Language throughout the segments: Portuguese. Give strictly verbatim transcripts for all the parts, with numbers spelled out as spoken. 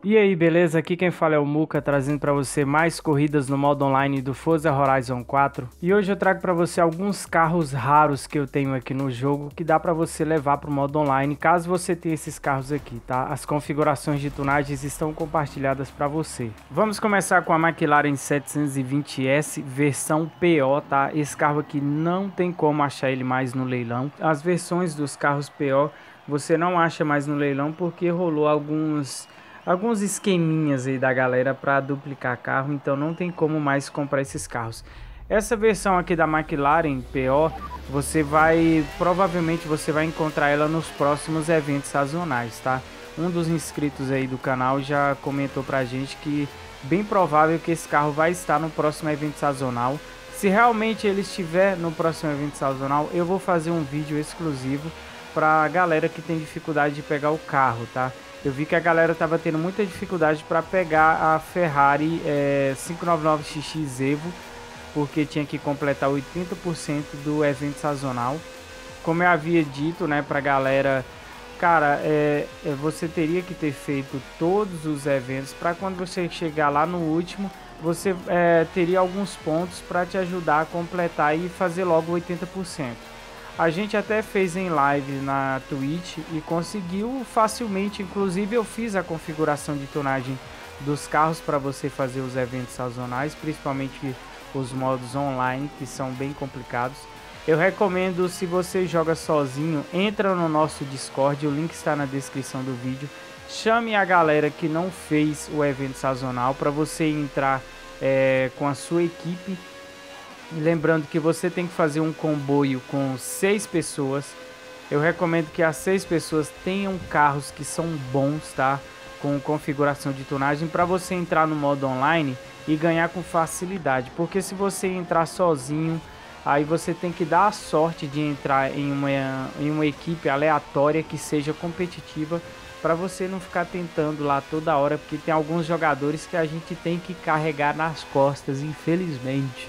E aí, beleza? Aqui quem fala é o Muca, trazendo para você mais corridas no modo online do Forza Horizon quatro. E hoje eu trago para você alguns carros raros que eu tenho aqui no jogo que dá para você levar para o modo online, caso você tenha esses carros aqui, tá? As configurações de tunagens estão compartilhadas para você. Vamos começar com a McLaren setecentos e vinte S versão P O, tá? Esse carro aqui não tem como achar ele mais no leilão. As versões dos carros P O você não acha mais no leilão porque rolou alguns alguns esqueminhas aí da galera para duplicar carro, então não tem como mais comprar esses carros. Essa versão aqui da McLaren P O, você vai, provavelmente você vai encontrar ela nos próximos eventos sazonais, tá? Um dos inscritos aí do canal já comentou pra gente que bem provável que esse carro vai estar no próximo evento sazonal. Se realmente ele estiver no próximo evento sazonal, eu vou fazer um vídeo exclusivo pra galera que tem dificuldade de pegar o carro, tá? Eu vi que a galera tava tendo muita dificuldade para pegar a Ferrari é, quinhentos e noventa e nove X X Evo, porque tinha que completar oitenta por cento do evento sazonal. Como eu havia dito, né, pra galera, cara, é, é, você teria que ter feito todos os eventos para quando você chegar lá no último, você é, teria alguns pontos para te ajudar a completar e fazer logo oitenta por cento. A gente até fez em live na Twitch e conseguiu facilmente. Inclusive eu fiz a configuração de tonagem dos carros para você fazer os eventos sazonais, principalmente os modos online, que são bem complicados. Eu recomendo, se você joga sozinho, entra no nosso Discord, o link está na descrição do vídeo. Chame a galera que não fez o evento sazonal para você entrar é, com a sua equipe. Lembrando que você tem que fazer um comboio com seis pessoas. Eu recomendo que as seis pessoas tenham carros que são bons, tá? Com configuração de tunagem para você entrar no modo online e ganhar com facilidade. Porque se você entrar sozinho, aí você tem que dar a sorte de entrar em uma, em uma equipe aleatória que seja competitiva, para você não ficar tentando lá toda hora, porque tem alguns jogadores que a gente tem que carregar nas costas, infelizmente.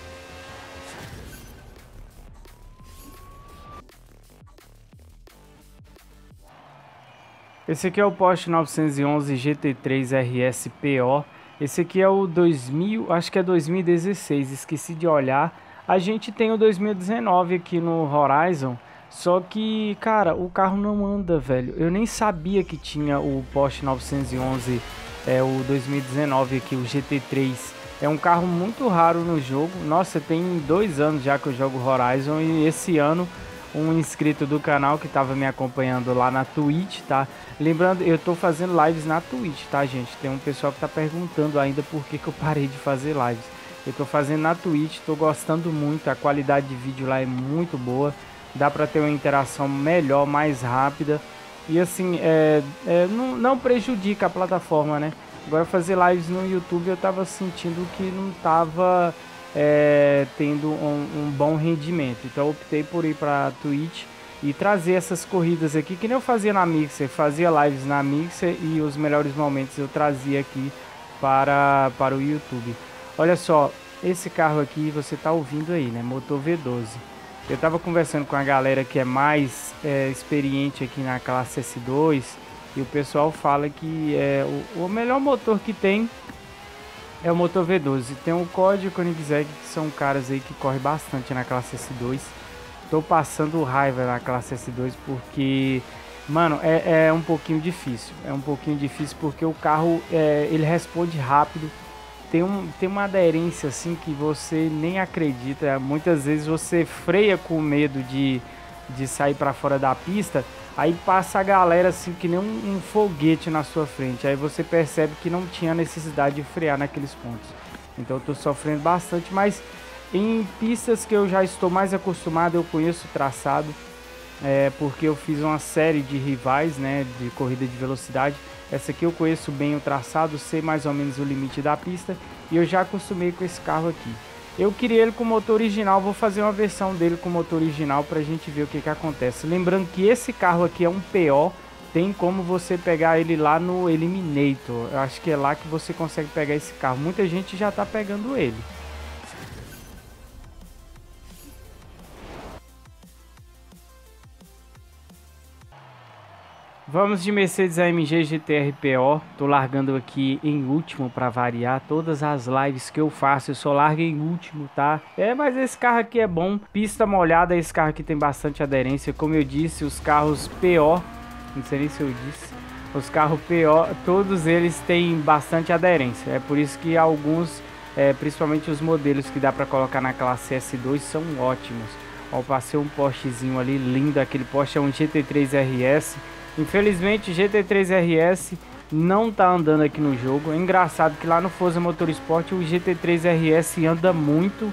Esse aqui é o Porsche novecentos e onze G T três R S P O. Esse aqui é o dois mil, acho que é dois mil e dezesseis, esqueci de olhar. A gente tem o dois mil e dezenove aqui no Horizon, só que, cara, o carro não anda, velho. Eu nem sabia que tinha o Porsche novecentos e onze, é o dois mil e dezenove aqui, o G T três. É um carro muito raro no jogo. Nossa, tem dois anos já que eu jogo Horizon e esse ano um inscrito do canal que estava me acompanhando lá na Twitch, tá? Lembrando, eu tô fazendo lives na Twitch, tá, gente? Tem um pessoal que tá perguntando ainda por que que eu parei de fazer lives. Eu tô fazendo na Twitch, tô gostando muito, a qualidade de vídeo lá é muito boa. Dá pra ter uma interação melhor, mais rápida. E assim, é, é, não, não prejudica a plataforma, né? Agora fazer lives no YouTube eu tava sentindo que não tava é, tendo um, um bom rendimento. Então eu optei por ir para Twitch e trazer essas corridas aqui, que nem eu fazia na Mixer, fazia lives na Mixer e os melhores momentos eu trazia aqui para, para o YouTube. Olha só, esse carro aqui você tá ouvindo aí, né? Motor V doze. Eu tava conversando com a galera que é mais é, experiente aqui na classe S dois e o pessoal fala que é o, o melhor motor que tem é o motor V doze. Tem o Code e o Koenigsegg, que são caras aí que correm bastante na classe S dois. Tô passando raiva na classe S dois porque, mano, é, é um pouquinho difícil. É um pouquinho difícil porque o carro, é, ele responde rápido. Tem, um, tem uma aderência assim que você nem acredita. Muitas vezes você freia com medo de, de sair para fora da pista. Aí passa a galera assim que nem um, um foguete na sua frente. Aí você percebe que não tinha necessidade de frear naqueles pontos. Então eu tô sofrendo bastante, mas em pistas que eu já estou mais acostumado, eu conheço o traçado. É, porque eu fiz uma série de rivais, né, de corrida de velocidade. Essa aqui eu conheço bem o traçado, sei mais ou menos o limite da pista e eu já acostumei com esse carro aqui. Eu queria ele com motor original, vou fazer uma versão dele com motor original pra gente ver o que que acontece. Lembrando que esse carro aqui é um P O, tem como você pegar ele lá no Eliminator. Eu acho que é lá que você consegue pegar esse carro. Muita gente já tá pegando ele. Vamos de Mercedes A M G G T R P O. Tô largando aqui em último para variar. Todas as lives que eu faço eu só largo em último, tá? É, mas esse carro aqui é bom. Pista molhada, esse carro aqui tem bastante aderência. Como eu disse, os carros P O, não sei nem se eu disse, os carros P O, todos eles têm bastante aderência. É por isso que alguns, é, principalmente os modelos que dá para colocar na classe S dois, são ótimos. Ó, passei um Porschezinho ali, lindo. Aquele Porsche é um G T três R S. Infelizmente, G T três R S não tá andando aqui no jogo. É engraçado que lá no Forza Motorsport o G T três R S anda muito.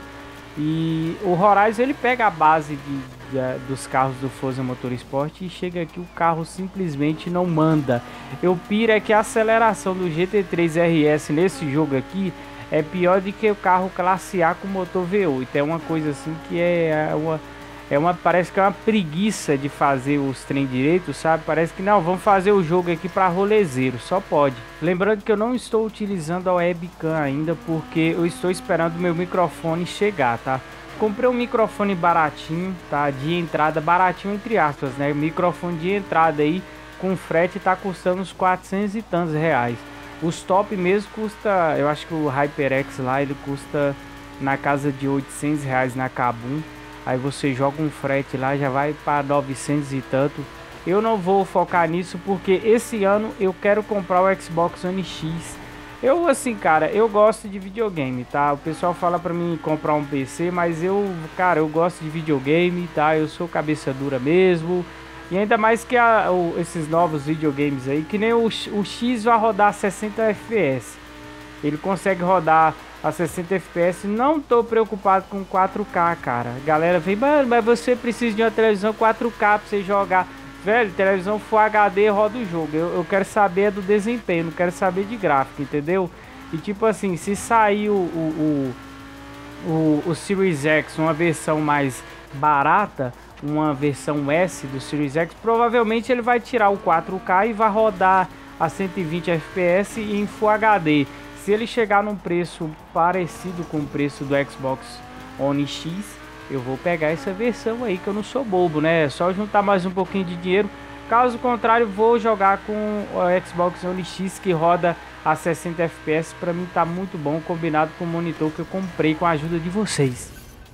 E o Horizon ele pega a base de, de, dos carros do Forza Motorsport e chega aqui o carro simplesmente não manda. Eu piro é que a aceleração do G T três R S nesse jogo aqui é pior do que o carro classe A com motor V oito. É uma coisa assim que é uma... É uma, parece que é uma preguiça de fazer os trem direito, sabe? Parece que não, vamos fazer o jogo aqui para rolezeiro, só pode. Lembrando que eu não estou utilizando a webcam ainda, porque eu estou esperando o meu microfone chegar, tá? Comprei um microfone baratinho, tá? De entrada, baratinho entre aspas, né? Microfone de entrada aí, com frete, tá custando uns quatrocentos e tantos reais. Os top mesmo custa, eu acho que o HyperX lá, ele custa na casa de oitocentos reais na Kabum. Aí você joga um frete lá, já vai para novecentos e tanto. Eu não vou focar nisso porque esse ano eu quero comprar o Xbox One X. Eu assim, cara, eu gosto de videogame, tá? O pessoal fala para mim comprar um P C, mas eu, cara, eu gosto de videogame, tá? Eu sou cabeça dura mesmo. E ainda mais que a, o, esses novos videogames aí, que nem o, o X vai rodar sessenta F P S. Ele consegue rodar a sessenta F P S, não tô preocupado com quatro K, cara. Galera vem, mano, mas você precisa de uma televisão quatro K pra você jogar. Velho, televisão Full H D roda o jogo. Eu, eu quero saber do desempenho, não quero saber de gráfico, entendeu? E tipo assim, se sair o, o, o, o, o Series X, uma versão mais barata, uma versão S do Series X, provavelmente ele vai tirar o quatro K e vai rodar a cento e vinte F P S em Full H D. Se ele chegar num preço parecido com o preço do Xbox One X, eu vou pegar essa versão aí, que eu não sou bobo, né? É só juntar mais um pouquinho de dinheiro. Caso contrário, vou jogar com o Xbox One X que roda a sessenta F P S. Para mim tá muito bom, combinado com o monitor que eu comprei com a ajuda de vocês.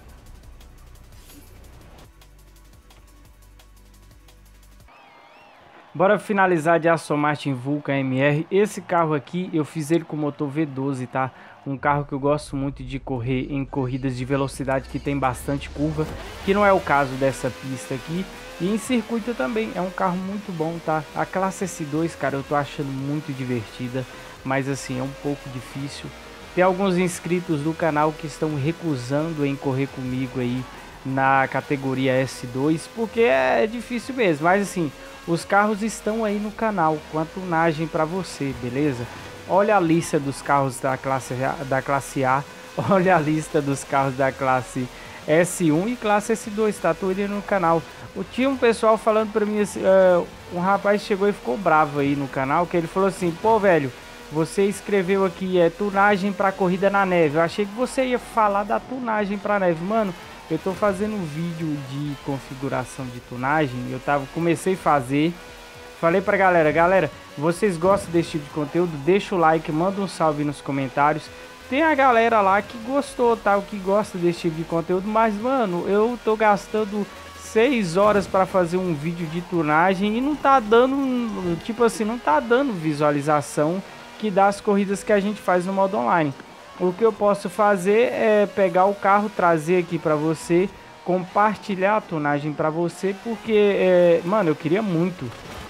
Bora finalizar de Aston Martin Vulcan M R. Esse carro aqui eu fiz ele com motor V doze, tá? Um carro que eu gosto muito de correr em corridas de velocidade que tem bastante curva, que não é o caso dessa pista aqui. E em circuito também, é um carro muito bom, tá? A classe S dois, cara, eu tô achando muito divertida, mas assim, é um pouco difícil. Tem alguns inscritos do canal que estão recusando em correr comigo aí na categoria S dois, porque é difícil mesmo, mas assim... Os carros estão aí no canal com a tunagem para você, beleza? Olha a lista dos carros da classe, da classe A, olha a lista dos carros da classe S um e classe S dois, tá tudo aí no canal. Eu tinha um pessoal falando para mim, assim, uh, um rapaz chegou e ficou bravo aí no canal, que ele falou assim, pô velho, você escreveu aqui, é tunagem para corrida na neve. Eu achei que você ia falar da tunagem para neve, mano. Eu tô fazendo um vídeo de configuração de tunagem, eu tava, comecei a fazer, falei pra galera, galera, vocês gostam desse tipo de conteúdo? Deixa o like, manda um salve nos comentários. Tem a galera lá que gostou, tá? Que gosta desse tipo de conteúdo, mas mano, eu tô gastando seis horas para fazer um vídeo de tunagem e não tá dando, tipo assim, não tá dando visualização que dá as corridas que a gente faz no modo online. O que eu posso fazer é pegar o carro, trazer aqui para você, compartilhar a tunagem para você, porque, é, mano, eu queria muito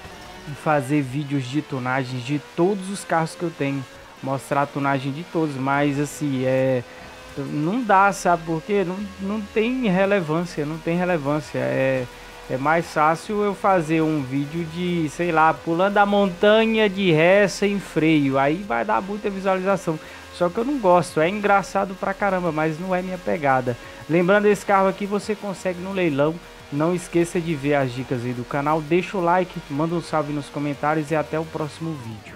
fazer vídeos de tunagens de todos os carros que eu tenho, mostrar a tunagem de todos, mas assim, é, não dá, sabe, porque não, não tem relevância, não tem relevância, é, é mais fácil eu fazer um vídeo de, sei lá, pulando a montanha de ré sem freio, aí vai dar muita visualização. Só que eu não gosto, é engraçado pra caramba, mas não é minha pegada. Lembrando, esse carro aqui você consegue no leilão. Não esqueça de ver as dicas aí do canal. Deixa o like, manda um salve nos comentários e até o próximo vídeo.